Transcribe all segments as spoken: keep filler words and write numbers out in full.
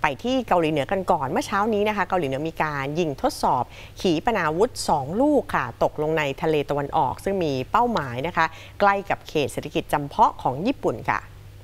ไปที่เกาหลีเหนือกันก่อนเมื่อเช้านี้นะคะเกาหลีเหนือมีการยิงทดสอบขีปนาวุธสองลูกค่ะตกลงในทะเลตะวันออกซึ่งมีเป้าหมายนะคะใกล้กับเขตเศรษฐกิจจำเพาะของญี่ปุ่นค่ะ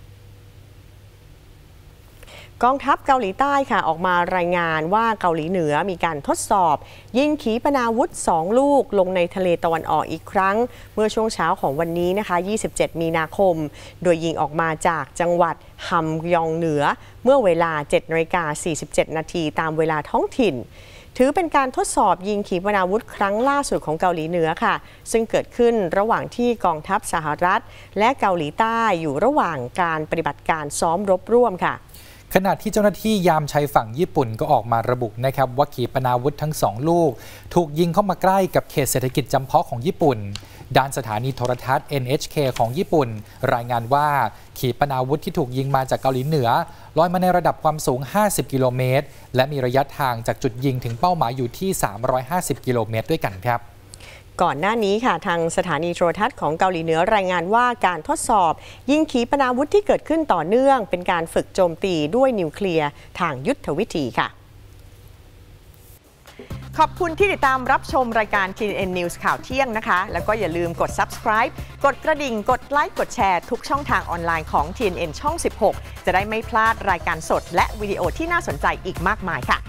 กองทัพเกาหลีใต้ค่ะออกมารายงานว่าเกาหลีเหนือมีการทดสอบยิงขีปนาวุธสองลูกลงในทะเลตะวันออกอีกครั้งเมื่อช่วงเช้าของวันนี้นะคะยี่สิบเจ็ดมีนาคมโดยยิงออกมาจากจังหวัดฮัมยองเหนือเมื่อเวลา เจ็ดนาฬิกาสี่สิบเจ็ดนาทีตามเวลาท้องถิ่นถือเป็นการทดสอบยิงขีปนาวุธครั้งล่าสุดของเกาหลีเหนือค่ะซึ่งเกิดขึ้นระหว่างที่กองทัพสหรัฐและเกาหลีใต้อยู่ระหว่างการปฏิบัติการซ้อมรบร่วมค่ะขณะที่เจ้าหน้าที่ยามชายฝั่งญี่ปุ่นก็ออกมาระบุนะครับว่าขีปนาวุธทั้งสองลูกถูกยิงเข้ามาใกล้กับเขตเศรษฐกิจจำเพาะของญี่ปุ่นด้านสถานีโทรทัศน์ เอ็น เอช เค ของญี่ปุ่นรายงานว่าขีปนาวุธที่ถูกยิงมาจากเกาหลีเหนือลอยมาในระดับความสูงห้าสิบกิโลเมตรและมีระยะทางจากจุดยิงถึงเป้าหมายอยู่ที่สามร้อยห้าสิบกิโลเมตรด้วยกันครับก่อนหน้านี้ค่ะทางสถานีโทรทัศน์ของเกาหลีเหนือรายงานว่าการทดสอบยิงขีปนาวุธที่เกิดขึ้นต่อเนื่องเป็นการฝึกโจมตีด้วยนิวเคลียร์ทางยุทธวิธีค่ะขอบคุณที่ติดตามรับชมรายการ ที เอ็น เอ็น News ข่าวเที่ยงนะคะแล้วก็อย่าลืมกด Subscribe กดกระดิ่งกดไลค์กดแชร์ทุกช่องทางออนไลน์ของ ที เอ็น เอ็น ช่อง สิบหกจะได้ไม่พลาดรายการสดและวิดีโอที่น่าสนใจอีกมากมายค่ะ